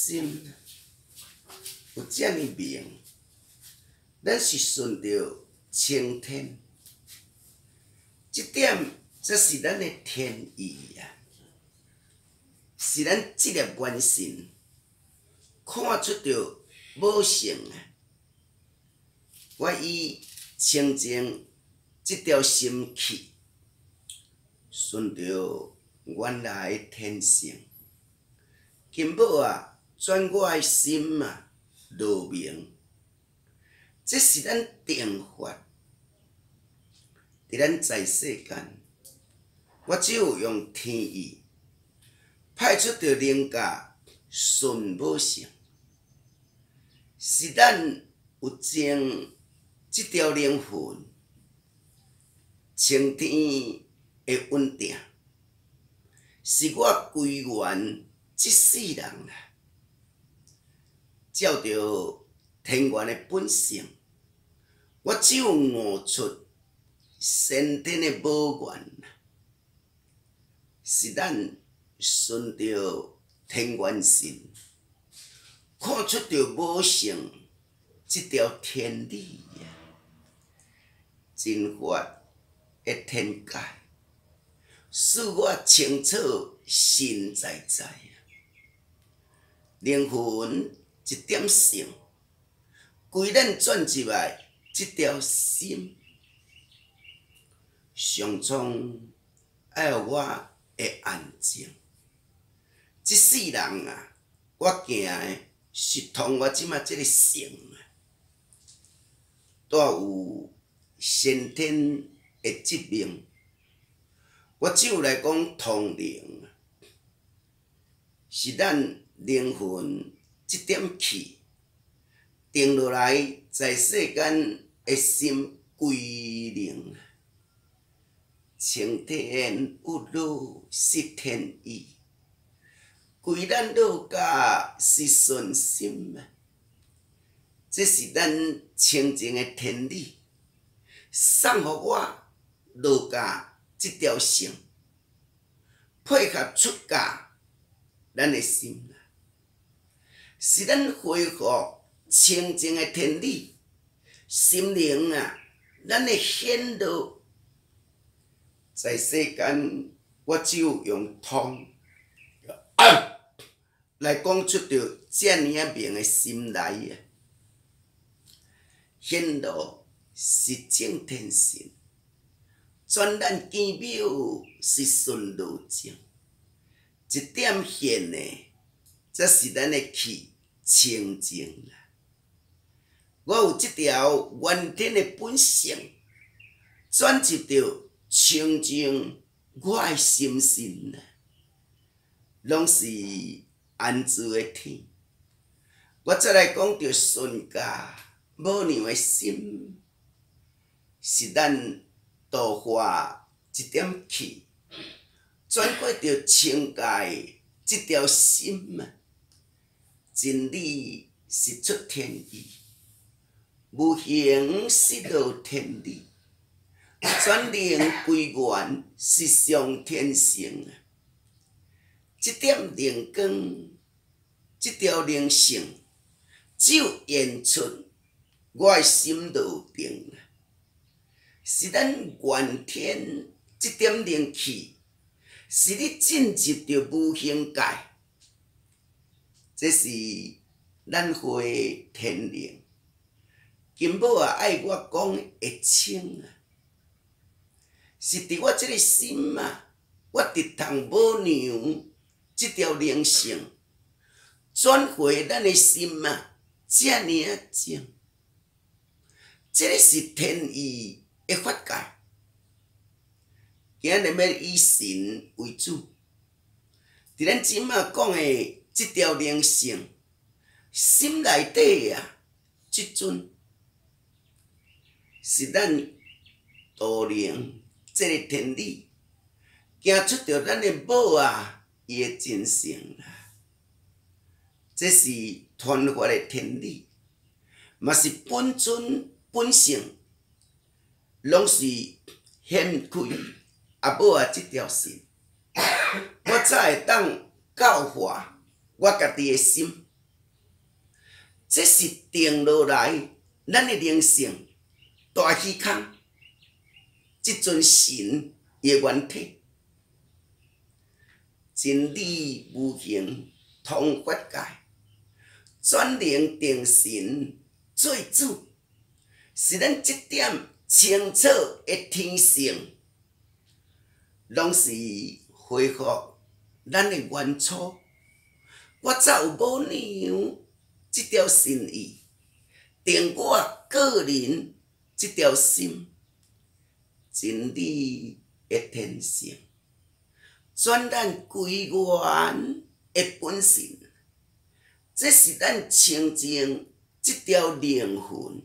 心有遮尔明，咱是顺着青天，即点则是咱的天意啊，是咱职业元神看出着母性啊。我以清净即条心气，顺着原来的天性，金宝啊，转我的心啊，落明。这是咱定法，伫咱在世间，我只有用天意派出着灵界顺母性，是咱有情即条灵魂，青天的稳定，是我归元即世人啊，照着天元的本性。我只有悟出先天的母源，是咱顺着天元神，看出着母性这条天理啊，真法的天界，使我清楚心在在啊，灵魂一点性，归咱转入来。这条心，上苍爱我会安静。这世人啊，我行的是通我即马这个性啊，带有先天的疾病，我只有来讲通灵，是咱灵魂这点气定落来，在世间。的心归零，青天有路是天意，归咱老家是顺心啊。这是咱清净的天理，送予我老家这条性，配合出家咱的心啊，是咱恢复清净的天理。心灵啊，咱的显露，在世间，我只有用通来讲出着遮尔啊明的心来啊。显露是正天神，全然奇妙是顺路径，一点现的，则是咱的气清净啦。我有这条原天的本性，转入着清净我的心神啊，拢是安住的天。我再来讲着顺家母娘的心，是咱度化一点气，转过着清界这条心啊。真理是出天意。无形是道天理，转灵归元是上天性啊！这点灵光，这条灵性，只有演出我的心路定啊！是咱原天这点灵气，是你进入着无形界，这是咱会天灵。金宝啊，爱我讲会清啊，是伫我这个心啊，我直通母娘这条灵性，转回咱的心啊，遮尔啊静。这个是天意的法界，今日要以神为主，伫咱即马讲的这条灵性，心内底啊，即阵。是咱道灵这个天理，行出着咱的母啊，伊的真性啦。这是传法的天理，嘛是本尊本性，拢是显开阿母啊这条线，我才会当教化我家己的心， 这是定落来咱的灵性大虚空，即尊神伊的原体，真理无形通法界，转灵定神做主，是咱即点清楚的天性，拢是恢复咱的原初。我才有母娘这条心意，定我个人这条心，真理的天性，转咱归元的本性，这是咱清净这条灵魂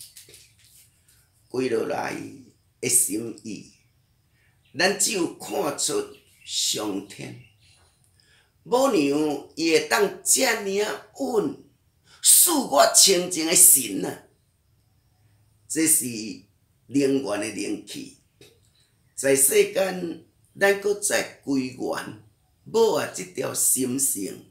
归落来的心意，咱只有看出上天。母娘伊会当遮尔稳，赐我清净的神啊！这是灵源的灵气，在世间咱搁再归元，母啊这条心性，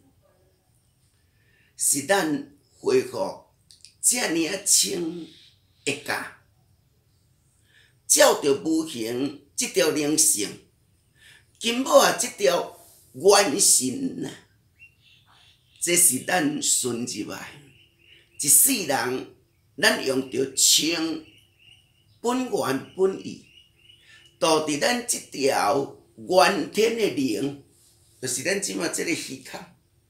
是咱恢复遮尔清的家，照着无形这条灵性，金母啊这条。元神啊，这是咱顺入来，一世人咱用着清本源本意，导致咱这条元天的灵，就是咱即马这个虚空，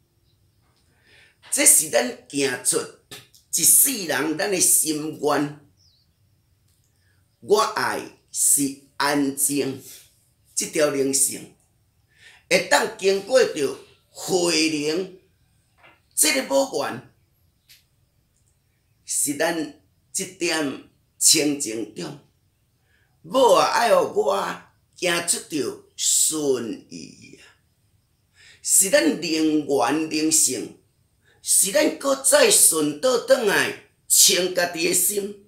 这是咱行出一世人咱的心愿。我爱是安静这条灵性。会当经过着慧灵，这个母源是咱这点清净中，母啊爱互我行出着顺意啊，是咱灵源灵性，是咱搁再顺倒转来清家己的心，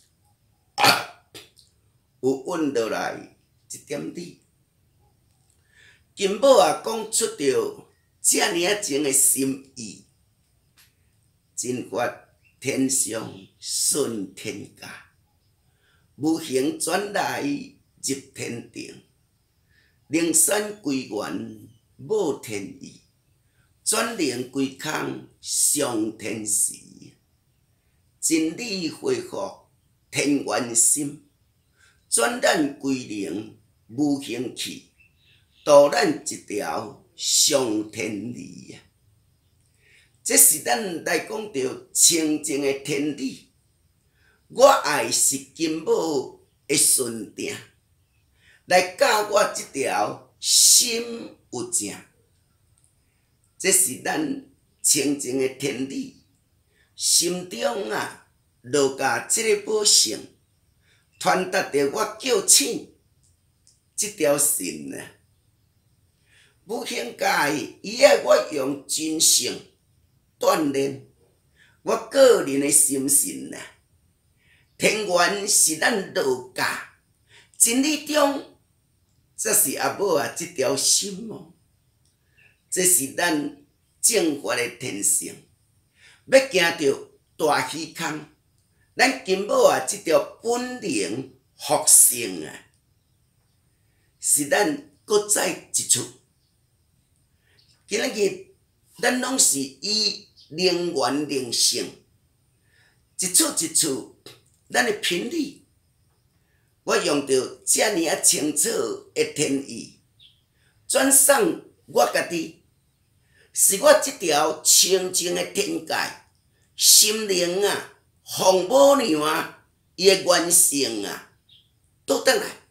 有稳落来一点理。金母啊，讲出着遮尔情的心意，真发天上顺天家，无形转来入天庭，灵山归元母天意，转灵归空上天时，真理恢复天元心，转咱归灵无形气。导咱一条上天理啊！这是咱来讲着清净的天理。我爱是金母的顺定，来教我这条心有正。这是咱清净的天理，心中啊落下这个宝性，传达着我叫醒这条心啊！无形界，伊爱我用真性锻炼我个人的心性啊。天元是咱道家真理中，这是阿母啊这条心哦，这是咱正法的天性。要行着大虚空，咱金母啊这条本灵复性啊，是咱搁再一处。今仔日，咱拢是以灵源灵性，一处一处，咱的频率，我用着遮尔清楚的天意，转送我家己，是我这条清净的天界，心灵啊，父母娘啊，伊的原性啊，倒转来，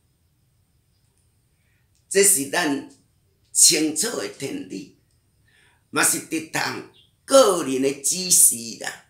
这是咱清楚的天理。嘛是得当个人的指示啦，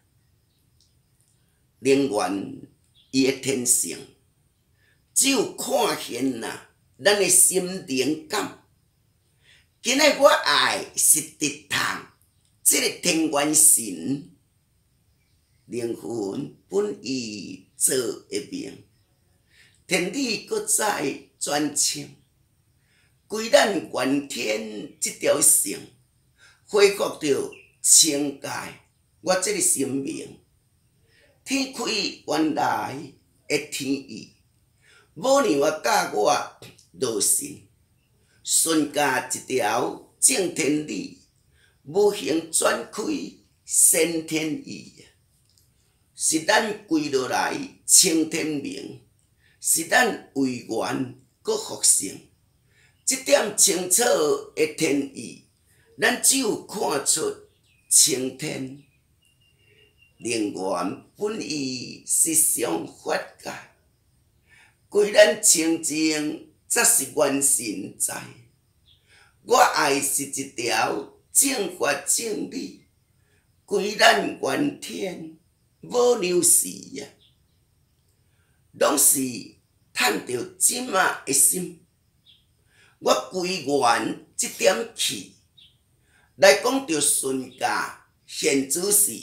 灵源伊的天性，只有看现啦，咱的心灵感。今仔我爱是得当这个天元神灵魂本意做一名，天理搁再转清，归咱元天这条性。恢复着清界， 我这个生命，天开原来的天意，无让我教我道心，顺家一条正天理，无形转开先天意。是咱跪落来称天明，是咱为愿搁复生。这点清楚的天意，咱只有看出青天。灵源本意实相法界，归咱清净才是元神在。我爱是一条正法正理，归咱原天。无牛事呀，拢是趁着即马的心，我归元这点气来讲着顺家现主时，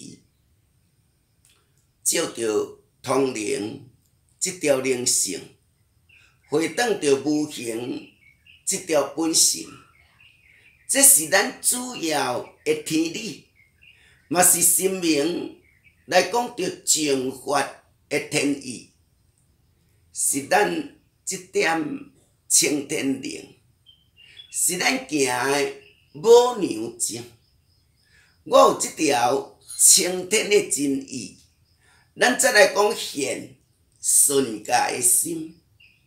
照着通灵这条灵性，回转着无形这条本性，这是咱主要的天理，嘛是生命。来讲着正法的天意，是咱这点青天灵，是咱行的母娘情。我有这条青天的真意，咱再来讲现顺家的心，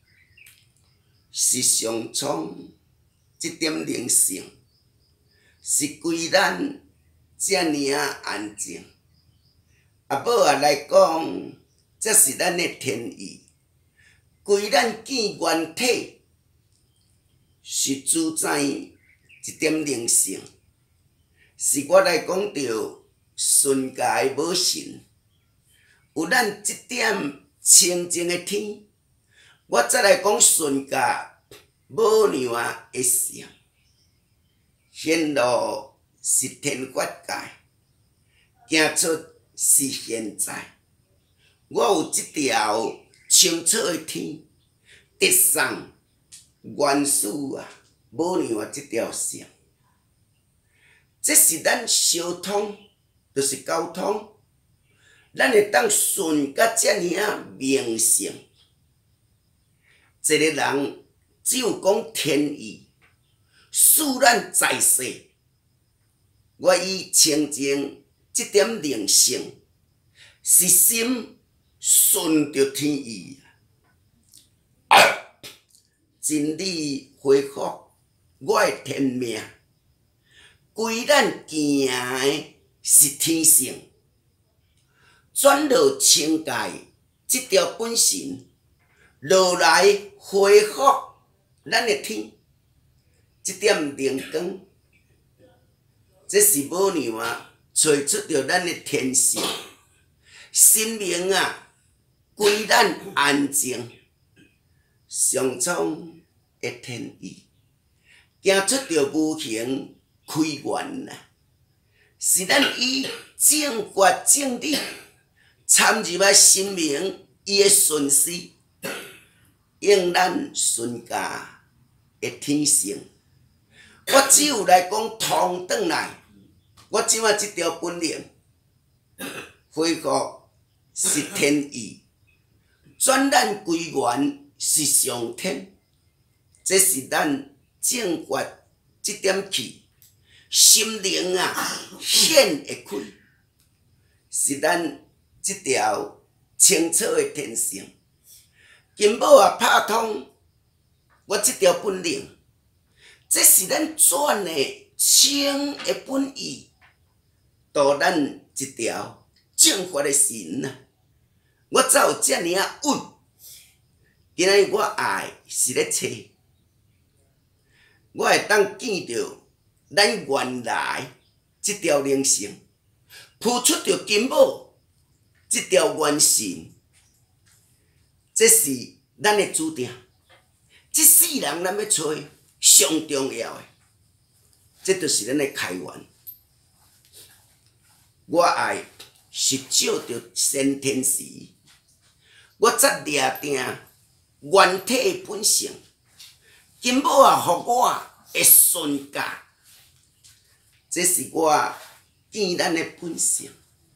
是上苍这点灵性，是归咱这尔安静。啊，无啊来讲，这是咱的天意，归咱见原体，是主宰一点灵性，是我来讲着顺家的母神，有咱这点清净的天，我再来讲顺家母娘的相，显露是天法界，行出。是现在，我有这条清楚的天，得送元始啊，母娘啊这条线，这是咱相通，就是交通，咱会当顺甲遮尔明性。一个人只有讲天意，使咱在世，我以清净。这点灵性是心顺着天意，真理恢复我的天命，归咱行的是天性，转落清界这条本性，落来恢复咱的天，这点灵光，这是母娘啊。找出着咱的天性，生命啊，归咱安静，上苍的天意，行出着无形开源啊，是咱以正法正理参入啊生命伊的顺序，用咱顺家的天性，我只有来讲通转来。我即马这条本领恢复是天意，转咱归元是上天，这是咱正法这点气，心灵啊显会开，是咱这条清楚的天性。金宝啊拍通我这条本领，这是咱转的清的本意。导咱一条正法的神啊！我才有遮尔稳。今仔日我爱是咧找，我会当见着咱原来这条灵性，付出着金宝这条元神，这是咱的注定。这世人咱要找上重要的，这就是咱的开源。我爱是照着先天时，我才掠定原体本性。金宝啊，互我会顺家，这是我见咱的本性。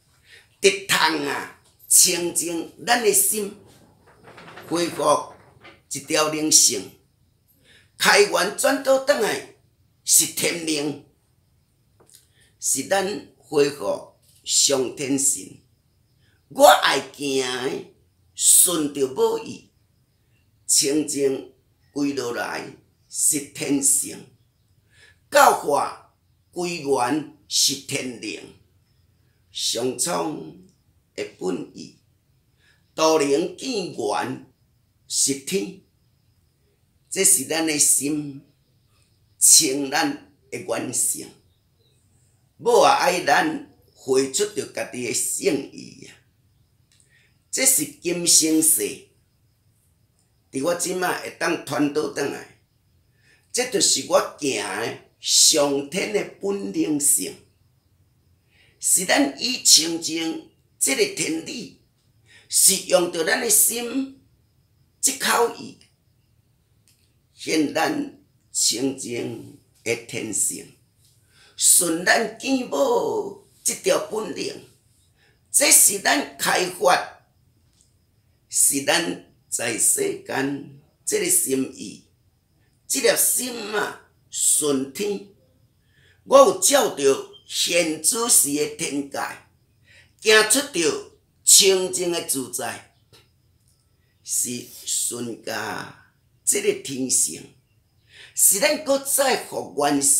得通清净咱的心，恢复一条灵性，开源转倒转来是天灵，是咱恢复上天神。我爱行的，顺着母意，清净归落来是天性，教化归元是天灵，上苍的本意，道灵见源是天，这是咱的心清咱的原性。某爱咱回出着家己的圣意这是今生世，伫我即马会当传导转来，这就是我行的上天的本灵性，是咱以清净这个天理，是用着咱的心即口意，现咱清净的天性，顺咱见母这条本灵，这是咱开发。是咱在世间这个心意，这粒心顺天。我有照着现主时的天界，行出着清净的自在，是顺家这个天性，是咱搁再复原神。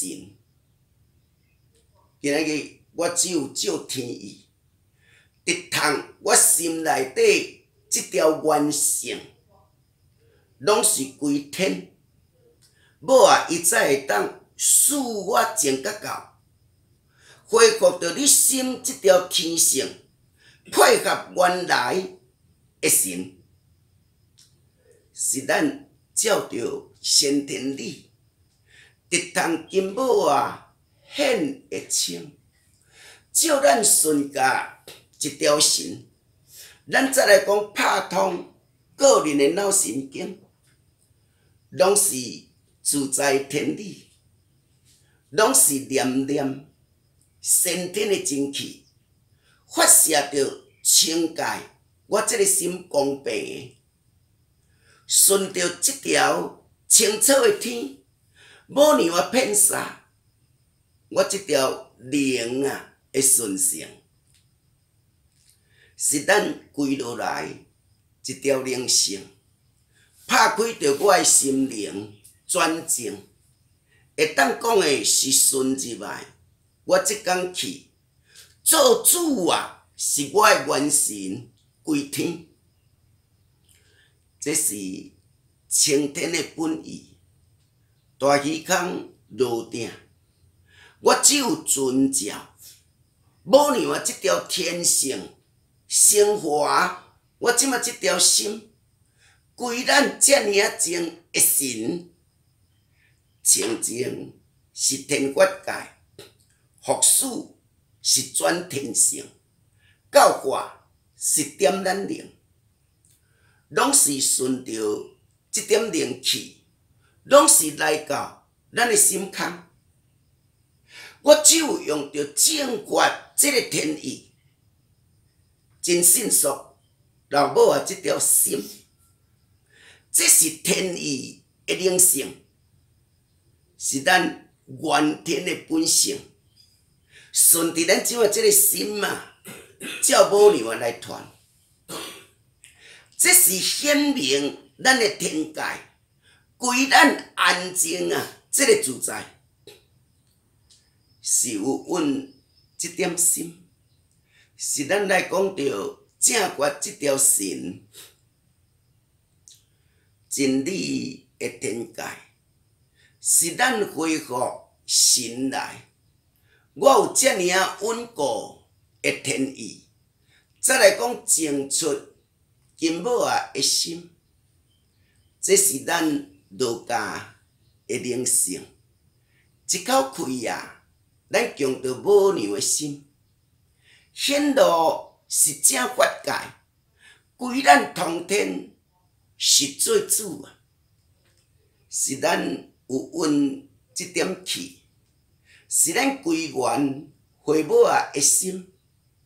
今仔日我只有照天意，得通我心内底。这条原性，拢是归天。某伊才会当使我情觉到，恢复着你心这条天性，配合原来的神，是咱照着先天理，得通金某显会清，照咱顺家一条神。咱再来讲拍通个人的脑神经，拢是自在天理，拢是念念先天的精气，发射着清界我这个心公平的，顺着这条清澈的天，无让我骗傻，我这条灵的顺性。是咱归落来一条灵性，拍开着我的心灵转正，会当讲的是顺入来。我即工去做主是我的元神归天，这是青天的本意。大鱼空落定，我只有遵照，无让我这条天性。升华我即马这条心，归咱遮尔净的神，清净是天法界，复数是转天性，教化是点咱灵，拢是顺着这点灵气，拢是来到咱的心空。我只有用着正觉这个天意。真迅速，老母这条心，这是天意的灵性，是咱原天的本性。顺着咱即马这个心照母娘来传，这是显明咱的天界，归咱安静这个自在，是有阮这点心。是咱来讲着正觉这条神，真理的天界，是咱恢复神来。我有遮尔稳固的天意，再来讲净出金母的心，这是咱儒家的灵性。一口气咱强着母娘的心。显露是正法界，归咱通天是做主是咱有运这点气，是咱归元回母的心，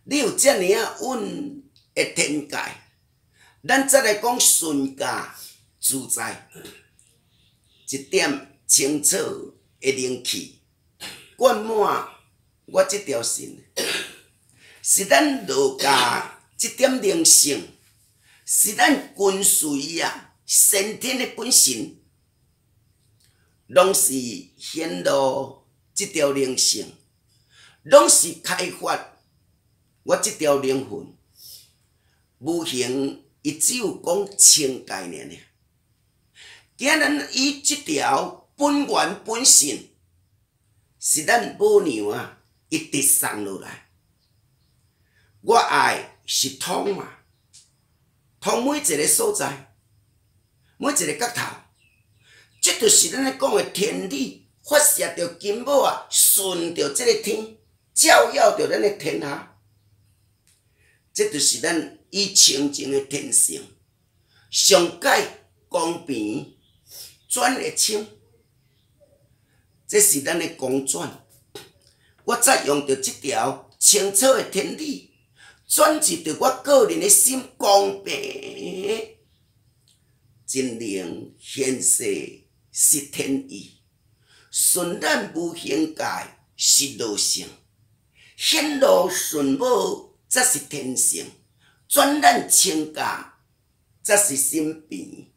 你有遮尔啊稳的天界，咱再来讲顺家自在，一点清楚的灵气，灌满我这条心，是咱儒家这点灵性，是咱君随啊先天的本性，拢是显露这条灵性，拢是开发我这条灵魂。无形伊只有讲清概念尔，今日以这条本源本性，是咱母娘啊一直送落来。我爱是通啊，通每一个所在，每一个角头，这就是咱咧讲的天理，发射着金母啊，顺着这个天，照耀着咱的天下。这就是咱以清净的天性，上界光平转会清，这是咱的公转。我再用着这条清楚的天理，转入着我个人的心公平，真灵现世是天意，顺咱无形界是路性，显露顺母。则是天性，转咱清家，则是心病。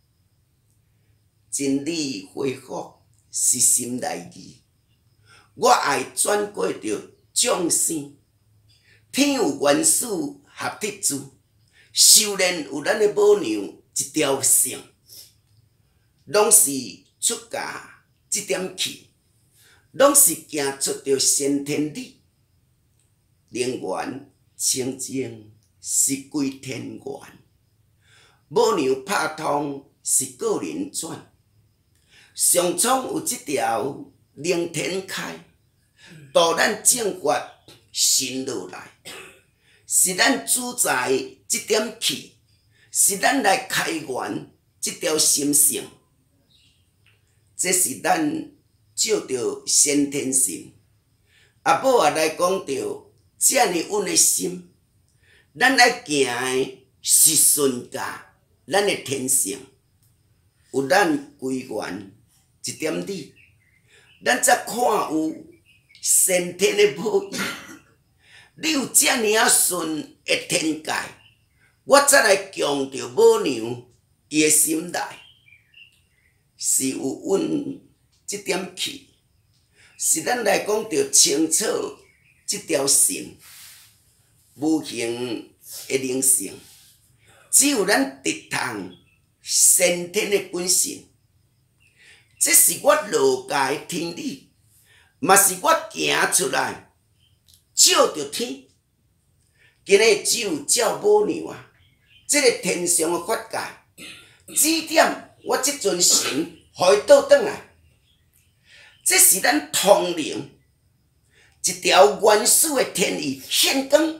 真理恢复是心内义，我爱转过着众生，天有元素合铁珠，修炼有咱的母娘一条线，拢是出家这点气，拢是行出着先天理，灵源。清净是归天源，母娘拍通是个人转，上苍有这条灵天开，导咱正觉神落来，是咱主宰这点气，是咱来开源这条心性，这是咱照着先天性，阿母啊来讲着。这样稳的心，咱来行的是顺家，咱的天性有咱归元一点理，咱才看有先天的母意。你有这样啊顺的天界，我才来强着母娘伊的心内，是有稳这点气，是咱来讲着清楚。这条线无形的灵性，只有咱直通先天的本性。这是我儒家的天理，嘛是我行出来照着天。今日只有照母娘啊，这个天上的法界，指点我这尊神，互伊倒转来。这是咱通灵。一条原始的天意现光，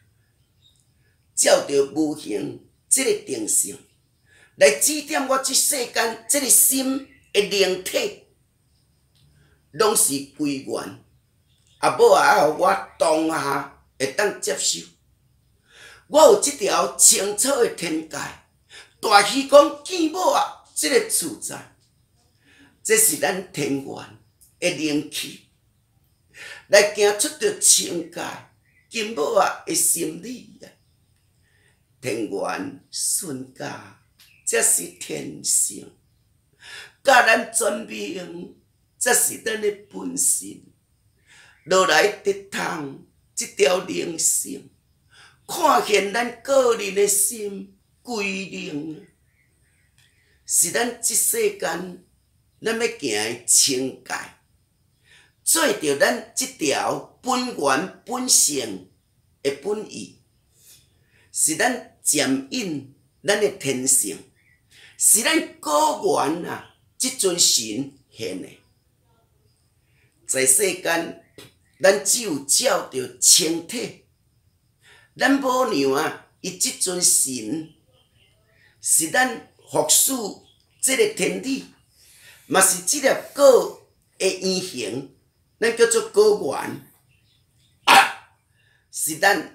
照着无形这个定性，来指点我这世间这个心的灵体，拢是归元。阿母啊，我当下会当接受。我有这条清楚的天界，大喜讲见母啊，这个自在，这是咱天元的灵气。来行出着清界，金母啊的心理啊，天元顺家，这是天性，甲咱全面，这是咱的本性。落来得通这条灵性，看见咱个人的心归零，是咱这世间咱要行的清界。做着咱这条本源本性的本意，是咱渐引咱的天性，是咱果源啊！这尊神现的，在世间，咱只有照着清体，咱母娘啊，伊这尊神，是咱服侍这个天理，嘛是这粒果的原型。咱叫做果源啊，是咱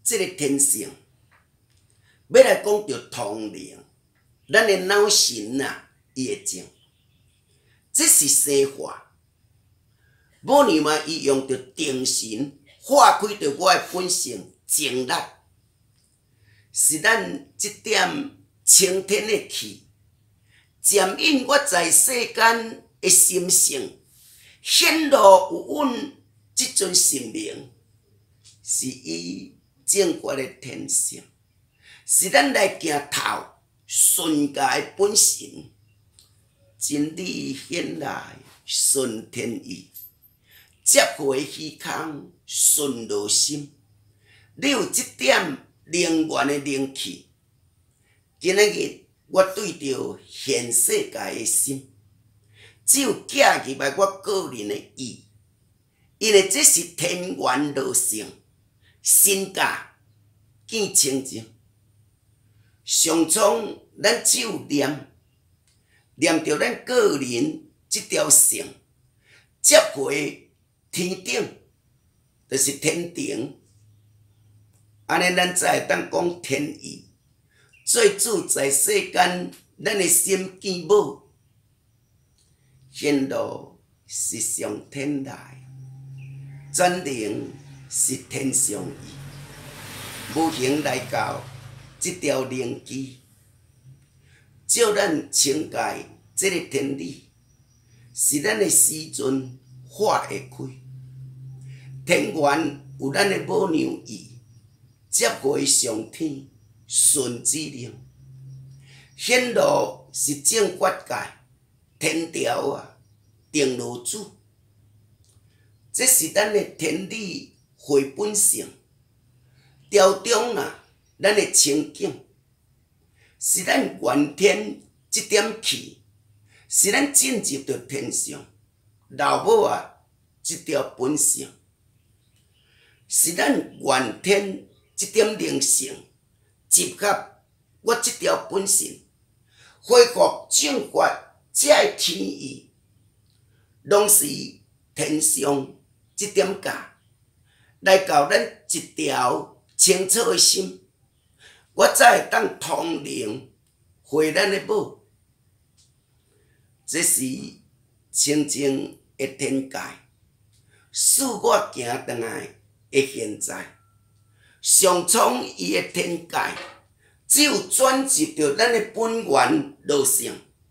这个天性，要来讲到通灵，咱的脑神啊，伊会静，这是西化。母娘嘛，伊用着定神，化开着我的本性静力，是咱这点青天的气，渐引我在世间的心性，显露有阮这尊神明，是伊正觉的天性，是咱来行头顺家的本性，真理显来顺天意。接回虚空顺路心，你有这点灵源的灵气，今仔日我对着现世界的心，只有寄入来我个人的意，因为这是天缘路性，身价见清净。上苍咱只有念着咱个人这条线，接回天顶，就是天庭，安尼咱才会当讲天意。最主在世间，咱的心见母，显露是上天来，转灵是天上意，无形来到这条灵机，照咱清界这个天理，是咱的时阵化会开。天缘有咱的母娘意，接回上天顺指令，显露是正觉界天条啊定路主，这是咱的天理回本性，条中啊咱的情景，是咱原天这点气，是咱进入到天上老母啊这条本性。是咱原天这点灵性，集合我这条本性，恢复正觉这个天意，拢是天上这点架，来到咱一条清楚的心，我才会当通灵回咱的母。这是清净的天界，使我行转来。的现在，上苍伊的天界，只有转入到咱的本源路性，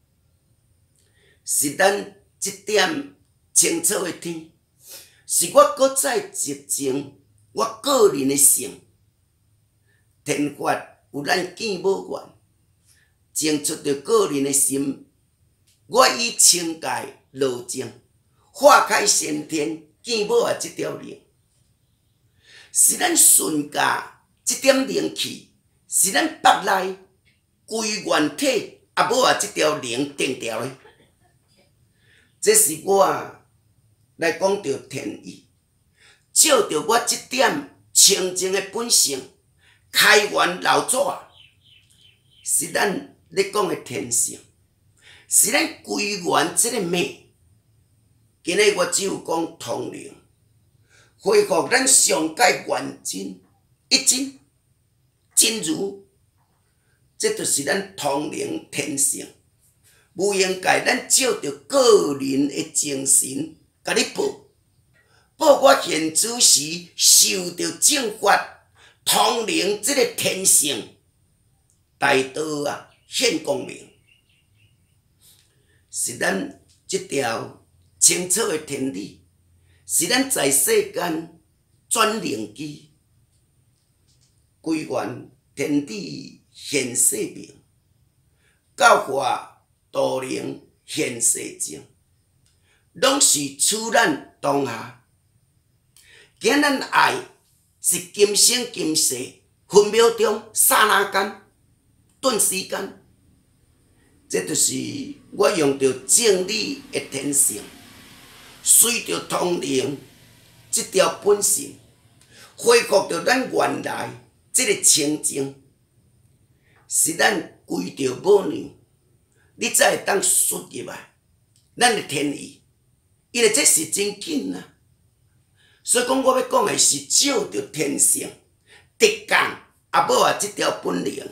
是咱这点清楚的天，是我搁再集中我个人的性，天法有咱见无缘，争出着个人的心，我以清界路径，化开先天见无啊这条灵。是咱顺家这点灵气，是咱腹内规原体啊无啊这条灵定调的。这是我来讲到天意，照着我这点清净的本性，开源流祖，是咱咧讲的天性，是咱规原这个命。今日我只有讲通灵。恢复咱上界原真一真真如，这就是咱通灵天性。无形界咱照着个人的精神，甲你报我现主时受着正法通灵这个天性，大道啊现光明，是咱这条清楚的天理。是咱在世间转灵机，归元天地现世明，教化道灵现世情，拢是处咱当下。今咱爱是今生今世分秒钟刹那间顿时间，这就是我用着正理的天性。随着通灵这条本性，恢复着咱原来这个清净，是咱归着母娘，你才会当输入来咱的天意，因为这是真紧啊。所以讲，我要讲的是照着天性， 直讲啊，无啊，这条本领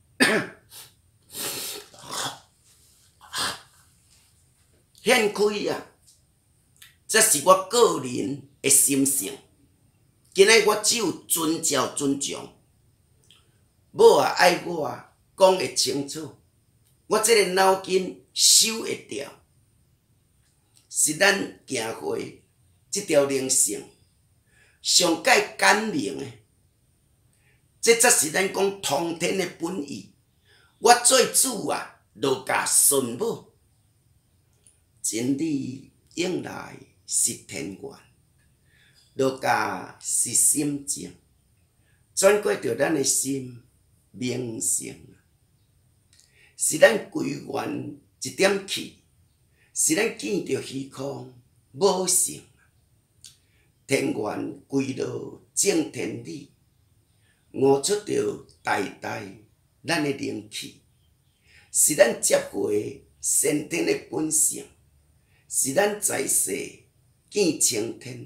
显开啊，这是我个人的心性。今日我只有遵照尊重，无啊爱我讲会清楚，我这个脑筋收会掉，是咱行会这条灵性上界简明的，这才是咱讲通天的本意。我做主啊，就甲顺母，真理应来是天愿。落甲是心境，转过着咱的心明性，是咱归元一点气，是咱见着虚空无性，天元归落正天理，悟出着代代咱的灵气，是咱接回先天的本性，是咱在世见青天。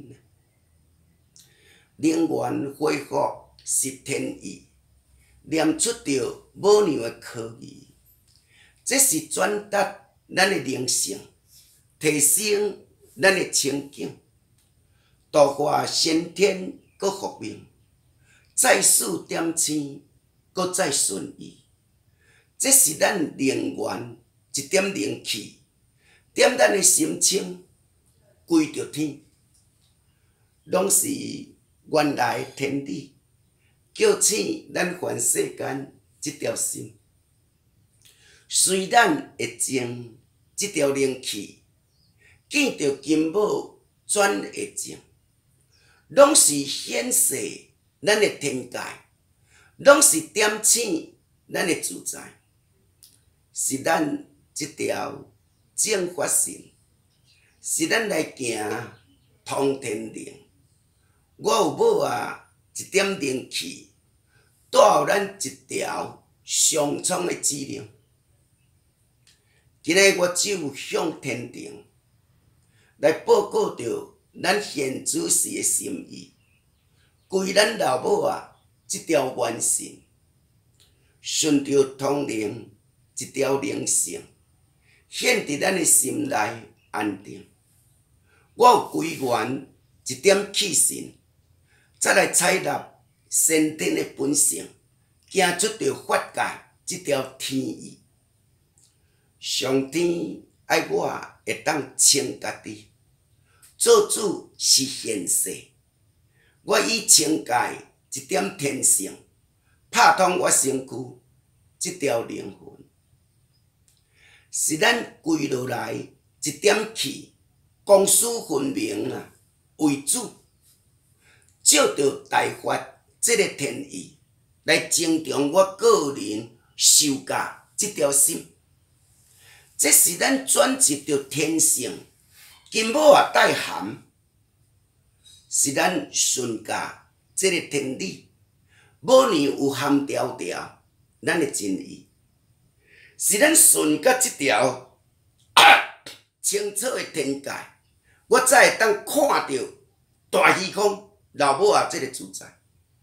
灵元恢复是天意，念出着母娘的科义，这是转达咱的灵性，提升咱的清净，度化先天搁复命，再世点星搁再顺意，这是咱灵元一点灵气，点咱的心情归着天，拢是原来的天理，叫醒咱凡世间这条心，随咱会静这条灵气，见着金母转会静，拢是显示咱的天界，拢是点醒咱的自在，是咱这条正法性，是咱来行通天灵。我有母啊一点灵气，带予咱一条上苍的指令。今日我只有向天庭来报告着咱现主时的心意，归咱老母啊这条元神，顺着通灵一条灵性，显伫咱的心内安定。我有归元一点气神。再来采纳先天的本性，行出着法界这条天意。上天爱我会当清家己，做主是现世。我以清界一点天性，拍通我身躯这条灵魂，是咱归落来一点气，公私分明啊为主。照着大法这个天意来增强我个人受教这条心，这是咱转入着天性，金母啊带含，是咱顺教这个天理，母娘有含条条咱的真意，是咱顺教这条清楚的天界，我才会当看到大虚空。老母啊，这个自在，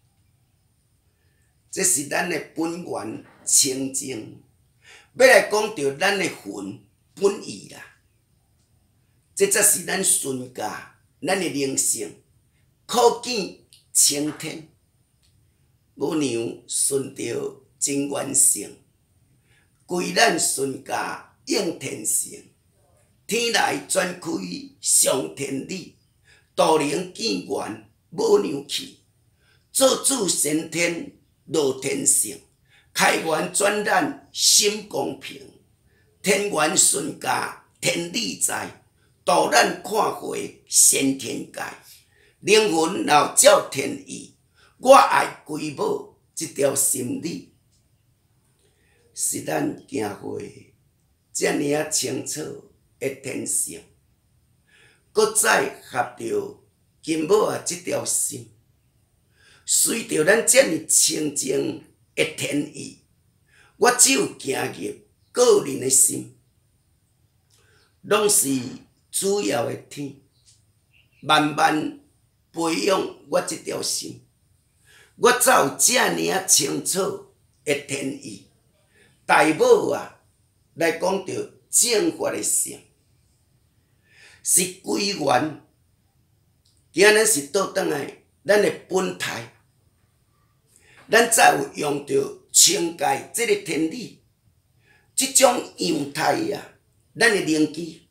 这是咱的本源清净。要来讲到咱的魂本意啦，这才是咱顺教，咱的灵性，可见青天。母娘顺着真元性，归咱顺教应天性，天来转开上天理，道灵见元。母娘气，做主先天落天性，开元转染心公平，天元顺教天理在，导咱看回先天界，灵魂老照天意，我爱归母这条心理，是咱行回这么啊清楚的天性，搁再合着。金母啊，这条心，随着咱这么清净的天意，我只有行入个人的心，拢是主要的天，慢慢培养我这条心， 我才有遮尔清楚的天意。大某啊，来讲到正法的性，是归元。今日是倒转来，咱的本态，咱才有用到清界这个天理，这种样态啊，咱的灵机，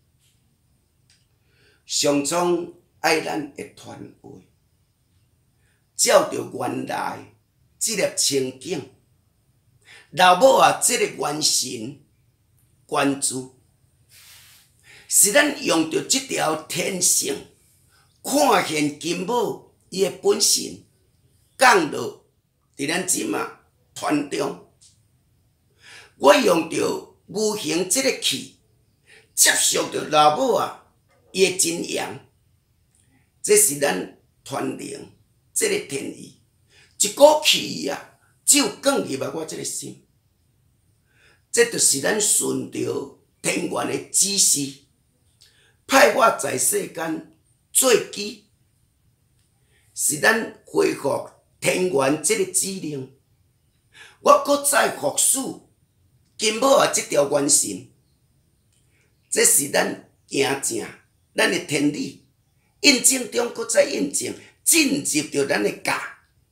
上苍爱咱的团结，照着原来这粒情景，老母啊，这个元神关注，是咱用着这条天性，看现金母伊的本性，降落伫咱即马团中。我用着无形这个气，接受着老母啊伊的真阳，这是咱团灵这个天意。一股气啊，只有降入来我这个心，这就是咱顺着天元的指示，派我在世间做基，是咱恢复天元这个指令。我搁再复述金母啊这条元神，这是咱行正咱的天理，印证中搁再印证，进入着咱的家。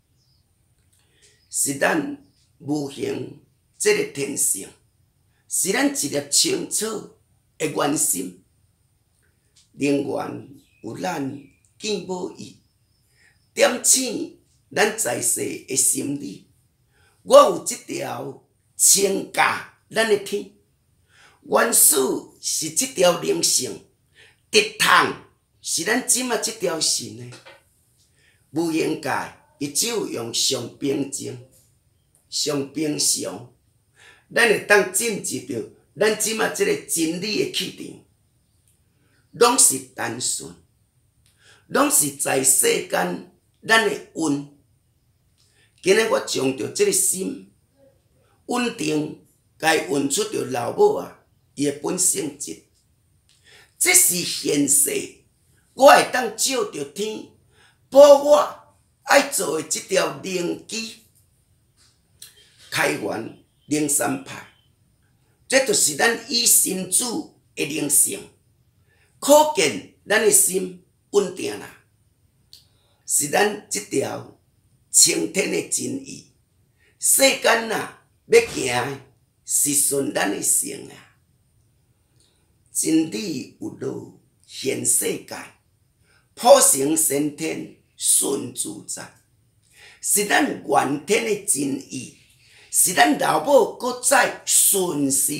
是咱无形这个天性，是咱一粒清楚的元心。灵源有咱见无异，点醒咱在世的心理。我有这条清假咱的天，元始是这条灵性，直通是咱即马这条神的无形界。伊只有用上平静、上平常，咱会当进入着咱即马即个真理的气场，拢是单纯，拢是在世间咱的运。今日我将着即个心稳定，该运出着老母啊伊的本性质，这是现世，我会当照着天保我。爱做的这条灵机，开源灵三派，这就是咱以神主的灵性，可见咱的心稳定啦，是咱这条青天的真意。世间啊，要行的是顺咱的性啊，真理有路现世界，普成先天。顺自在，是咱原天的真意，是咱老母搁再顺势，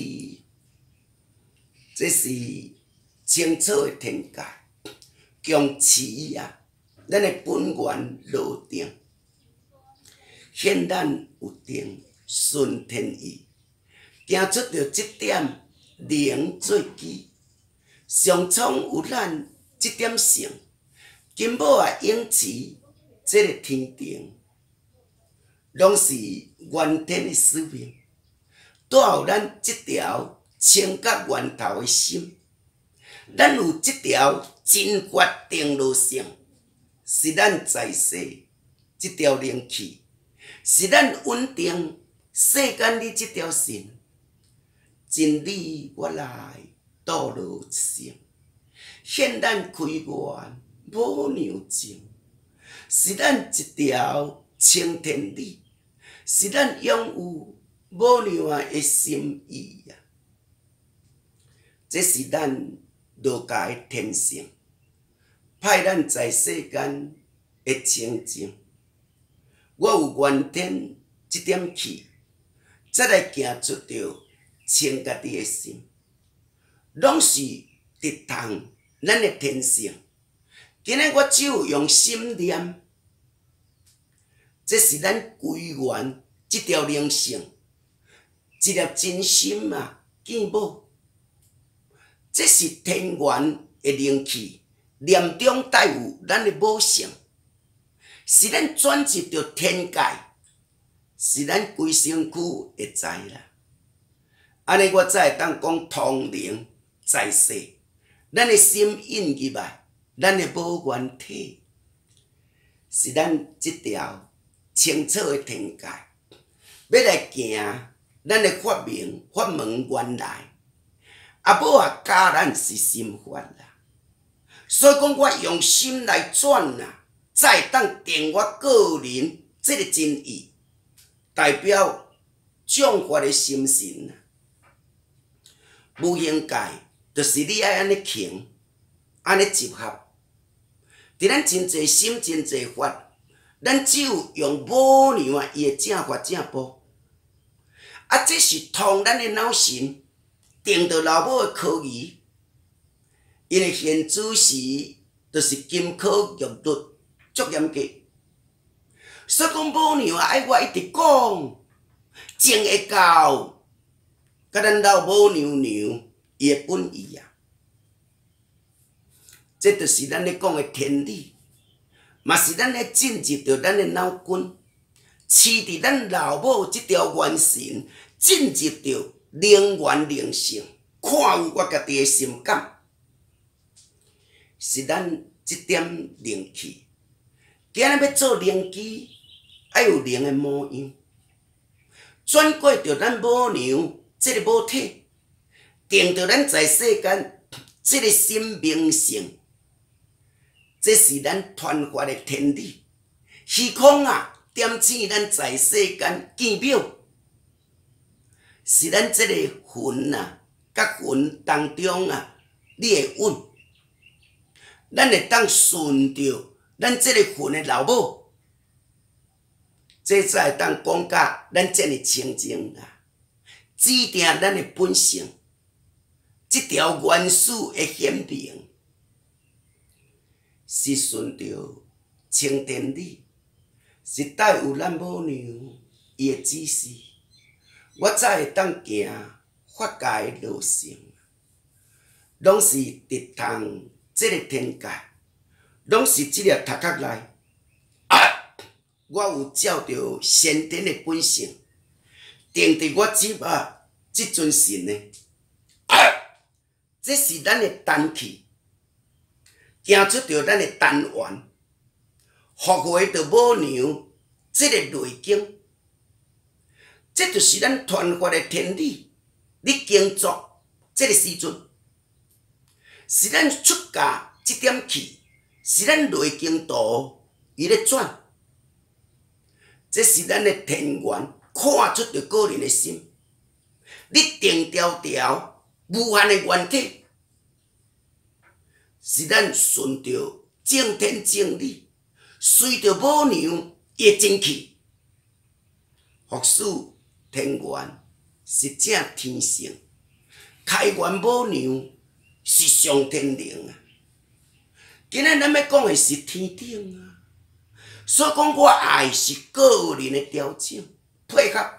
这是清楚的天界，强持啊，咱的本源路定，显咱有定顺天意，行出着这点灵做基，上苍有咱这点性。金母啊，永持这个天定，拢是原天的使命，带有咱这条清觉源头的心，咱有这条真法定路性，是咱在世这条灵气，是咱稳定世间的这条线，真理我来道路性，现咱开源。无牛情，是咱一条青天理，是咱拥有无量的心意啊！这是咱儒家的天性，派咱在世间的清净。我有原天这点气，才来行出着清家己的心，拢是直通咱的天性。今日我只有用心念，这是咱归元这条灵性，一粒真心啊，见无？这是天元的灵气，念中带有咱的母性，是咱转入着天界，是咱规身躯会知啦。安尼我才会当讲通灵在世，咱的心印入来。咱的母元体是咱这条清楚的天界，要来行咱的发明法门原来，啊母啊教咱是心法啦。所以讲，我用心来转啦，才会当定我个人这个真意，代表众法的心神啦。无形界就是你爱安尼行，安尼集合。伫咱真济心、真济法，咱只有用母娘啊伊的正法正步，啊，这是通咱的脑神，定着老母的科仪。因为现主时就是金科玉律足严格，所以讲母娘啊爱我一直讲，正会教，甲咱老母娘娘伊的本意啊。这就是咱咧讲的天理，嘛是咱咧进入着咱的脑筋，饲伫咱老母这条元神，进入着灵源灵性，看有我家己的心感。是咱这点灵气，今日要做灵机，要有灵的模样，转过着咱母娘这个母体，定着咱在世间这个生命性，这是咱传法的天理。虚空啊，点醒咱在世间见表，是咱这个魂啊，甲魂当中啊，你会稳。咱会当顺着咱这个魂的老母，这才会当讲甲咱这么清净啦，指定咱的本性，这条元素的显明，是顺着清天理，是带有咱母娘伊的指示，我才会当行法界的路线，拢是直通。这个天界，拢是这个头壳内，我有照着先天的本性，定伫我即马即尊神呢，这是咱的丹气，行出着咱的丹元，复活着母娘这个内经，这就是咱传法的天理。你经作这个时阵。是咱出家这点气，是咱内经图伊咧转，这是咱的天元，看出着个人的心。你定条条无限的原体，是咱顺着正天正理，随着母娘伊的真气，复使天元是正天性，开元母娘。是上天灵啊！今日咱要讲的是天顶啊，所以讲我爱是个人的调整配合，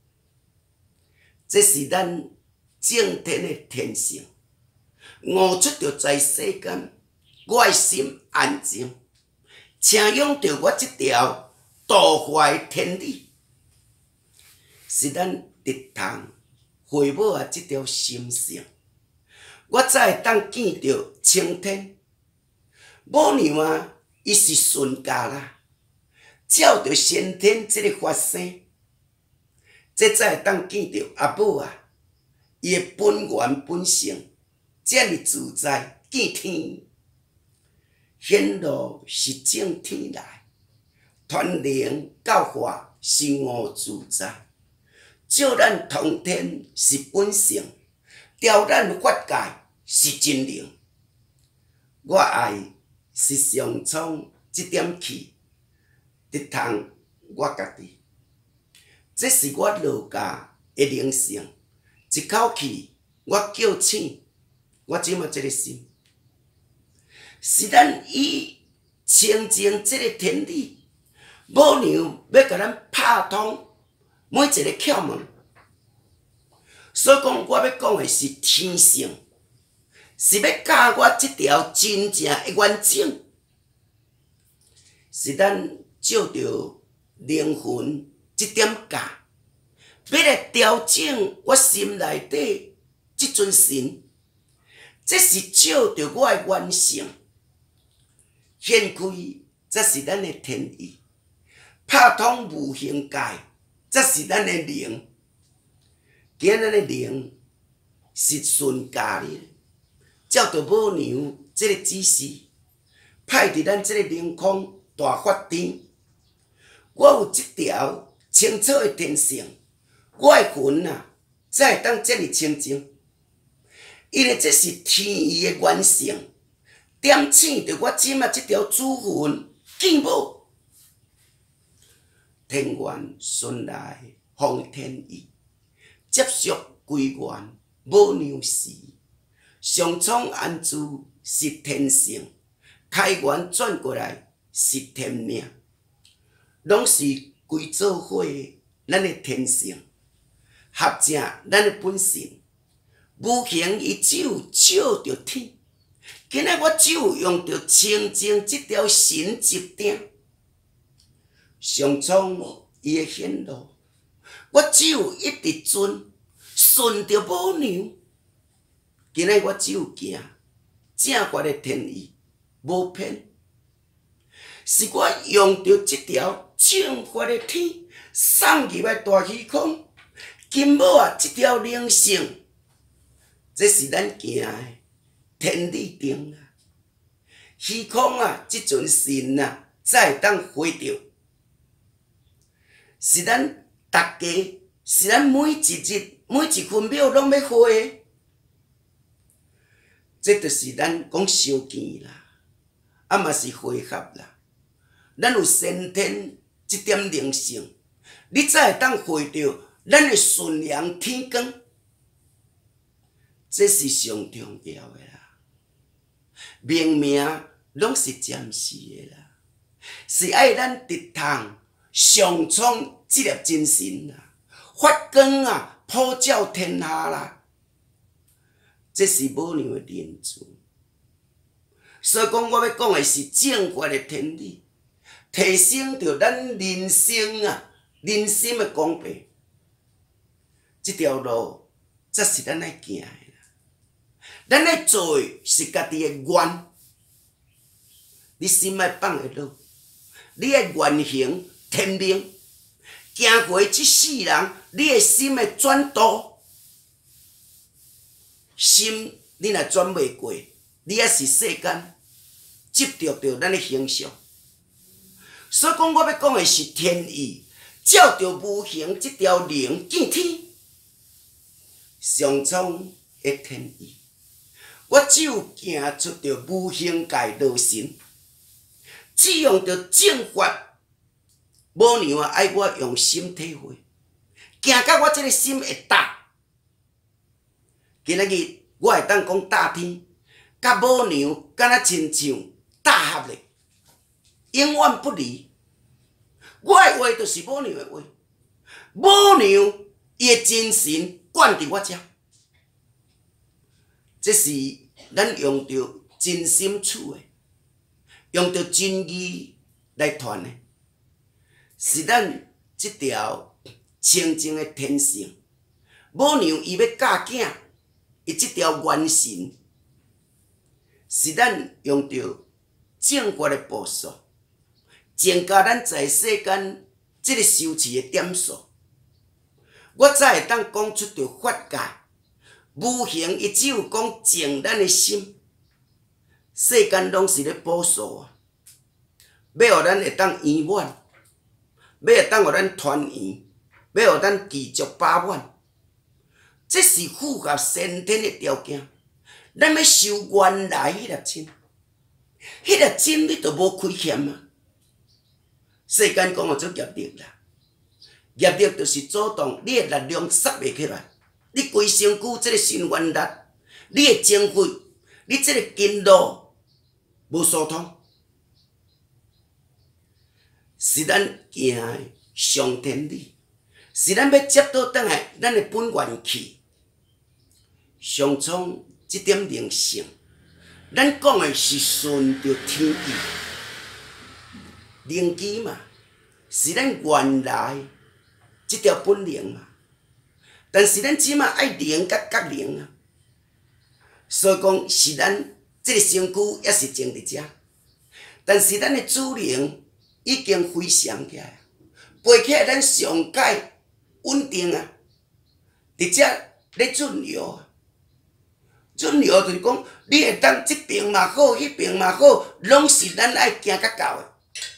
这是咱正天的天性。悟出着在世间，我的心安静，请用着我这条度化的天理，是咱直通回报啊这条心性。我才会当见着青天，母娘啊，伊是顺家啦，照着先天这个发生，这才会当见着阿母啊，伊的本源本性，这么自在见天，显露是正天来，传灵教化是无自在，照咱通天是本性，调咱法界。是真灵，我爱是上苍这点气，直通我家己。这是我老家的灵性，一口气我叫醒，我即马这个心，是咱以清净这个天理，母娘要甲咱拍通每一个窍门。所以讲，我要讲的是天性。是要教我这条真正的完整，是咱照着灵魂这点教，要来调整我心内底这尊神。这是照着我的原性显开，这是咱的天意。 拍通无形界，则是咱的灵。今仔的灵是顺家哩，照着母娘这个指示，派伫咱这个灵空大法殿。我有这条清楚的天性，我的魂啊，才会当这么清净。因为这是天意的原性，点醒着我即马这条主魂见无？天元顺来奉天意，接续归元母娘时，上苍安住是天性，开元转过来是天命，拢是归做伙咱的天性，合正咱的本性。无形伊只有照着天，今仔我只有用着清净这条神级顶，上苍伊的显露，我只有一直顺着母娘。今仔我只有行正确的天意，无偏，是我用着这条正确的天送入来大虚空，金某啊，这条灵性。这是咱行的天理定啊，虚空啊，这阵神啊，才会当回着。是咱大家，是咱每一日、每一分秒拢要回的。这就是咱讲相见啦，啊嘛是会合啦。咱有先天这点灵性，你才会当回着咱的顺阳天光。这是上重要的啦，命命拢是暂时的啦，是爱咱直通上苍这粒真神啦，发光啊，普照天下啦。这是母娘的仁慈，所以讲我要讲的是正确的天理，提升着咱人生啊，人心的光明。这条路才是咱爱行的。咱咧做诶是家己诶愿，你心爱放会落，你诶愿行天命，行过即世人，你诶心会转度，心你若转袂过，你也是世间执着着咱诶形象。所以讲，我要讲诶是天意，照着无形即条灵见天，上苍诶天意。我只有行出着无形界道神，只用着正法，母娘啊爱我用心体会，行到我这个心会搭。今仔日我会当讲搭天，甲母娘敢若亲像搭合咧，永远不离。我的话就是母娘的话，母娘伊的精神灌伫我遮。这是咱用着真心处的，用着真义来传的，是咱这条清净的天性。母娘伊要教囝，伊这条元神，是咱用着正确的步数，增加咱在世间这个修持的点数，我才会当讲出着法界。无形伊只有讲静咱的心，世间拢是咧补数啊，要互咱会当圆满，要会当互咱团圆，要互咱持续饱满，这是符合先天的条件。咱要修原来迄粒真，迄粒真你就无亏欠啊。世间讲做业力啦，业力就是主动你的力量塞袂起来。你规身躯这个心愿力，你的情绪，你这个经路无疏通，是咱行的上天理，是咱要接到倒来咱的本源气。上苍这点灵性，咱讲的是顺着天意，灵机嘛，是咱原来这条本灵嘛。但是咱即马爱灵甲觉灵啊，所以讲是咱这个身躯也是静伫遮，但是咱的主灵已经飞翔起来， 飞起来咱上界稳定啊，直接咧润流啊。润流就是讲，你会当即边嘛好，迄边嘛好，拢是咱爱行较到的。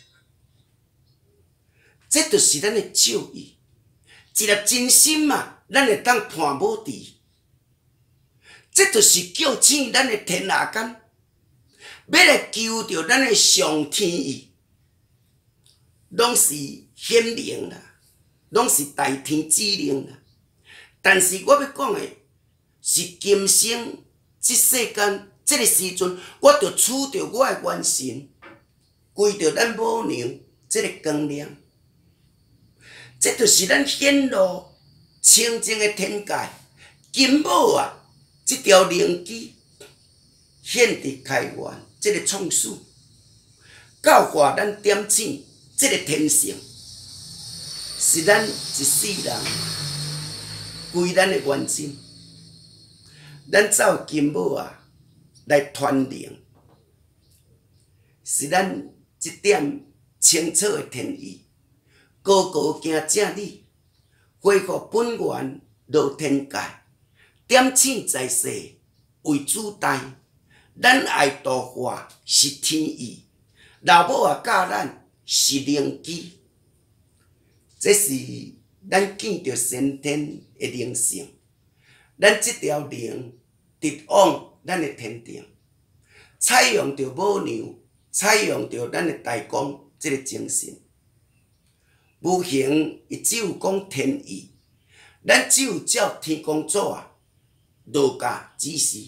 这就是咱的咒语。一粒真心嘛，咱会当伴无治。这就是叫醒咱的天下间，要来求着咱的上天意，拢是显灵啦，拢是大天指令啦。但是我要讲的是今生这世间这个时阵，我着取着我的元神，归着咱母娘这个光亮。这就是咱显露清净的天界，金母啊！这条灵机显伫开元，这个创始教化咱点醒这个天性，是咱一世人归咱的元心。咱走金母啊来传灵，是咱一点清楚的天意，高高行正理，恢复本源落天界。点醒在世为主代，咱爱度化是天意，老母啊教咱是灵机，这是咱见着先天的灵性，咱这条灵直往咱的天庭，采用着母娘，采用着咱的大公这个精神，无形伊只有讲天意，咱只有照天公祖啊。道家指示，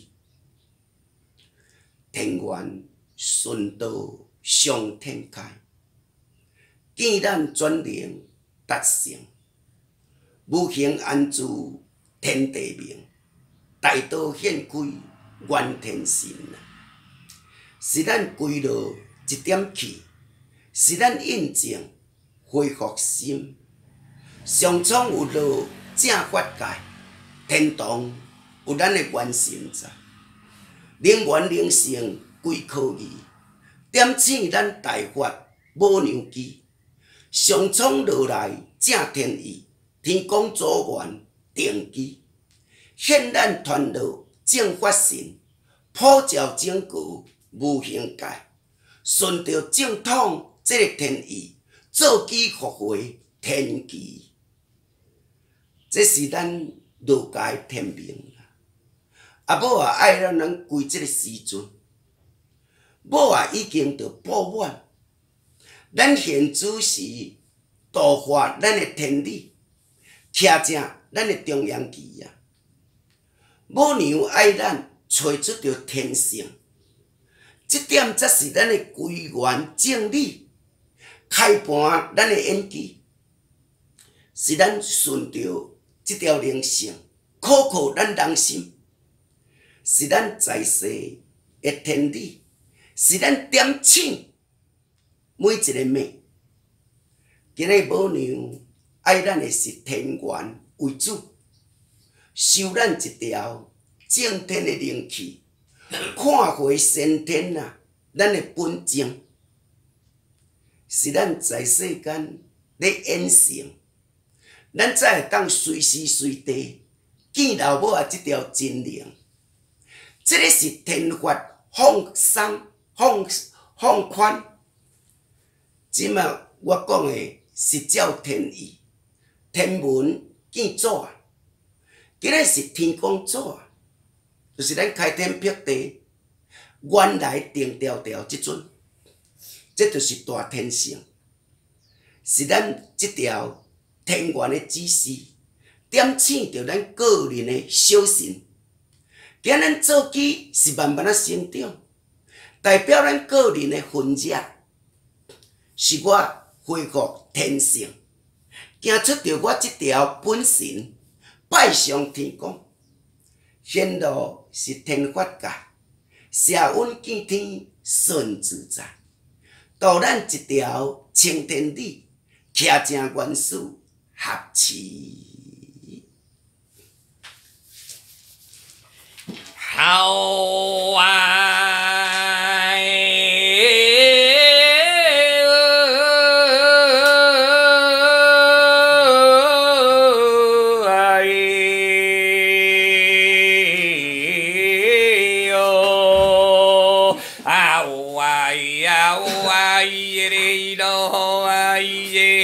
天元顺道上天开，见咱转灵达成，无形安住天地明，大道显开元天神啊！是咱归落一点气，是咱印证恢复心，上苍有落正法界，天堂。有咱的元神在，灵元灵性归科义，点醒咱大法母娘机，上苍落来正天意，天公祖元定机，现咱传道正法神，普照整个无形界，顺着正统这个天意，做机复回天机，这是咱儒家的天命。啊，某啊爱咱人归这个时阵，某啊已经着补满，咱现主是度化咱的天理，徛正咱的中央旗啊。母娘爱咱找出着天性，这点才是咱的归元正理，开盘咱的演技，是咱顺着这条灵性，考考咱人心。是咱在世的天理，是咱点醒每一个命。今日母娘爱咱的是天元为主，收咱一条正天的灵气，看回先天啊，咱的本正，是咱在世间咧演成，咱才会当随时随地见老母啊这条真灵。这个是天法放松、放宽。即嘛我讲的是照天意，天文见祖啊。今日是天公祖啊，就是咱开天辟地，原来定调调即阵，这就是大天性，是咱这条天元的指示，点醒着咱个人的小心。今咱做机是慢慢成长，代表咱个人的分热，是我恢复天性，行出着我这条本神，拜上天公，显露是天法界，社稳见天，顺自在，导咱一条青天理，徛正元素合齐。 好啊！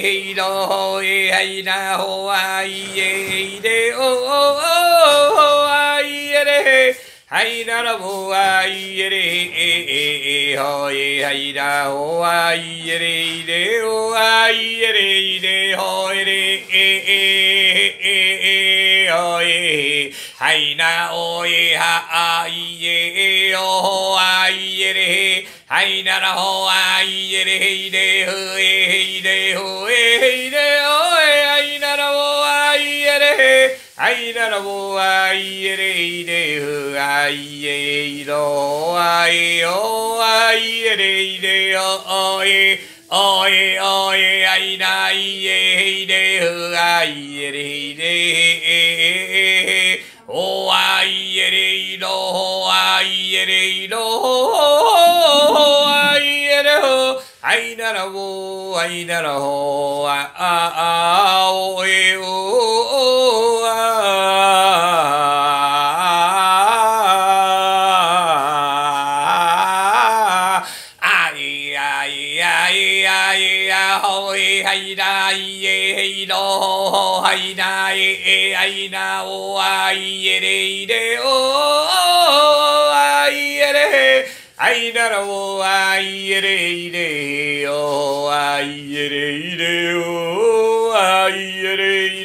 耶咯耶嗨那吼啊耶嘞哦哦哦啊耶嘞。嗨啦啦吼啊耶嘞吼耶嗨啦吼啊耶嘞嘞吼啊耶嘞嘞吼耶嘞吼耶嗨那哦耶哈啊耶哦啊耶嘞嗨那啦吼啊耶嘞嘞吼耶嘞吼耶嘞吼耶嗨那啦吼啊耶嘞ai na mo ai re re hu ai e ro ai o ai re re o e ai na ai e re hu ai re re o ai re ro ai re ro ai re ho ai na ho a o e o hay da ye lo hay da ye hay na o ai re de o ai re ai na o ai re de o ai re de o ai re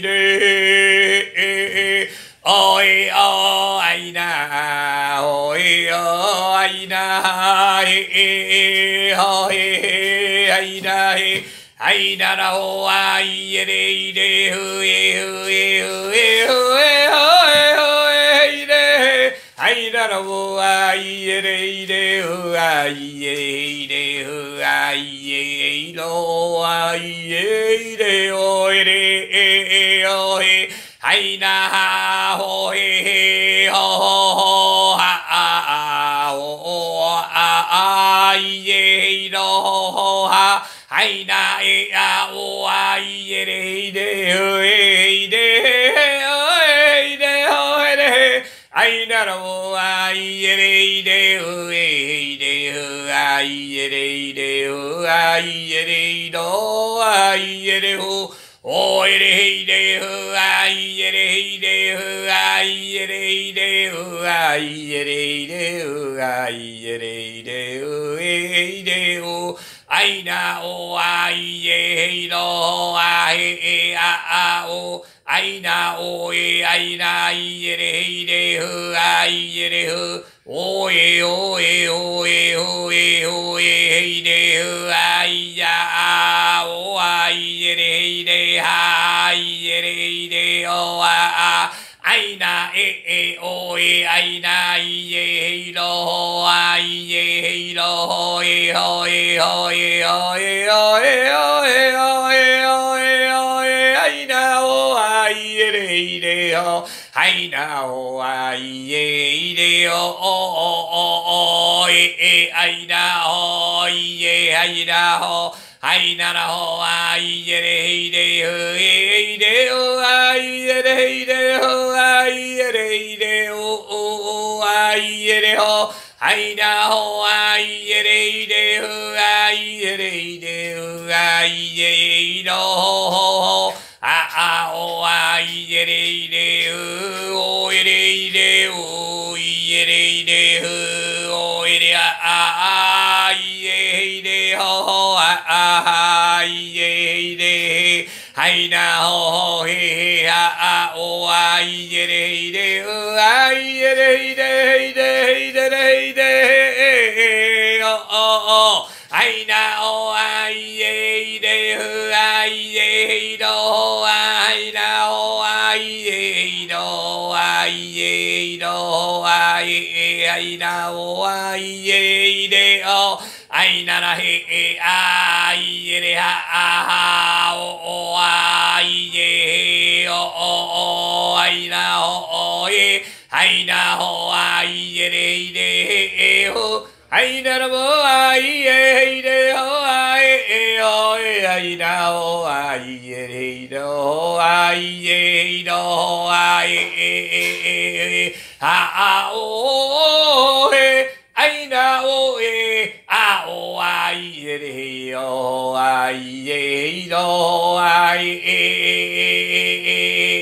de oi o ai na oi o ai na oi ai na ai na na ho ai re re hu e hu e hu e hu e hu e re ai na na ho ai re re hu ai re hu ai lo ai re o re o he ai na ho he ho ha a o a ai lo ha ai na e a o ai e re de ho e de o de ho de ai na ro ai e re de ho e de ho ai e re de ho ai e re do ai e re ho o e re de ho ai e re de ho ai e re de ho ai e re de ho ai e re de ho e de ho ai na o ai e lo ai e a o ai na o e ai na i e re hu ai e re hu o e o e o e o e o e re hu ai ya o ai e re ai e re o a ai na e o e ai na i e lo ai e lo e ho e ho e ho e ho e ho e ho e ho e ho e ai na o ai e re ho ai na o ai e re o e ai na ho e ai na ho ai na na ho ai e re ho e re ho ai e re ho ai e re o ai e re ho ai na ho ai e re ho ai e re ho ai e no ho a o ai e re o e re o i e re ho o e re ai e re ho ai e re ai na ho he a o ai e re o ai e re o ai na o ai e re ai e do ai na o ai e do ai e do ai na o ai e de o ai na na he ai e re ha o ai e o ai na o e ai na ho ai e re ho ai na mo ai e re ho ai e o e ai na ho ai e re do ai e do ai e ha o e ai na o e a o ai e re 哟哎耶哟哎耶。